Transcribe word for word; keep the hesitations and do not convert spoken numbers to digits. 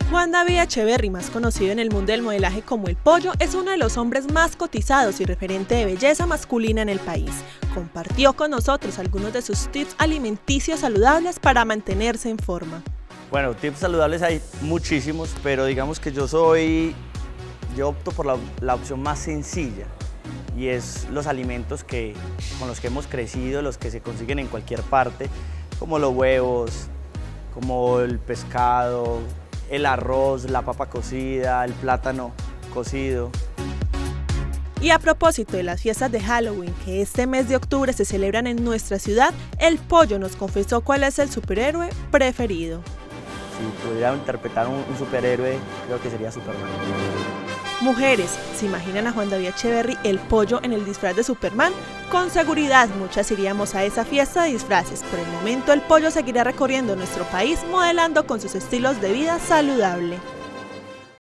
Juan David Echeverry, más conocido en el mundo del modelaje como El Pollo, es uno de los hombres más cotizados y referente de belleza masculina en el país. Compartió con nosotros algunos de sus tips alimenticios saludables para mantenerse en forma. Bueno, tips saludables hay muchísimos, pero digamos que yo soy, yo opto por la, la opción más sencilla, y es los alimentos que, con los que hemos crecido, los que se consiguen en cualquier parte, como los huevos, como el pescado, el arroz, la papa cocida, el plátano cocido. Y a propósito de las fiestas de Halloween que este mes de octubre se celebran en nuestra ciudad, El Pollo nos confesó cuál es el superhéroe preferido. Si pudiera interpretar un, un superhéroe, creo que sería Superman. Mujeres, ¿se imaginan a Juan David Echeverry El Pollo en el disfraz de Superman? Con seguridad muchas iríamos a esa fiesta de disfraces. Por el momento El Pollo seguirá recorriendo nuestro país modelando con sus estilos de vida saludable.